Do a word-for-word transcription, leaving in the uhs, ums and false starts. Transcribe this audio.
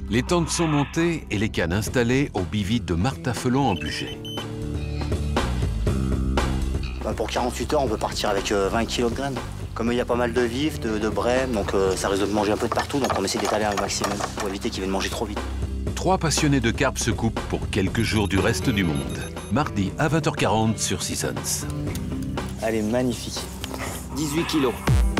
Les tentes sont montées et les cannes installées au bivy de Marthe Affelon en Bugey. Bah pour quarante-huit heures, on peut partir avec euh, vingt kilos de graines. Comme il y a pas mal de vifs, de, de brèmes, donc euh, ça risque de manger un peu de partout, donc on essaie d'étaler un maximum pour éviter qu'ils viennent manger trop vite. Trois passionnés de carpe se coupent pour quelques jours du reste du monde. Mardi à vingt heures quarante sur Seasons. Elle est magnifique. dix-huit kilos.